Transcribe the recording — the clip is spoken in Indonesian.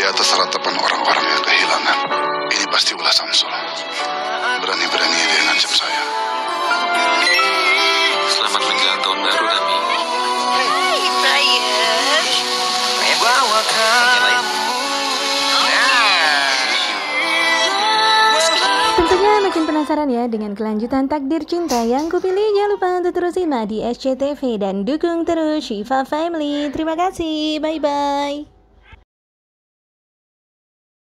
atas ratapan orang-orang yang kehilangan. Ini pasti ulah Samsul. Berani-berani dia ngancam saya. Selamat menjelang tahun baru, Tami. Tentunya makin penasaran ya dengan kelanjutan takdir cinta yang kupilih. Jangan lupa untuk terus simak di SCTV dan dukung terus Syifa Family. Terima kasih, bye-bye.